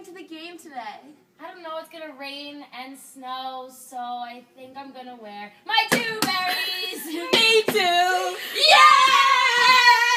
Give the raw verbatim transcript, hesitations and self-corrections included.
to the game today? I don't know, it's gonna rain and snow, so I think I'm gonna wear my dewberries. Me too! Yeah!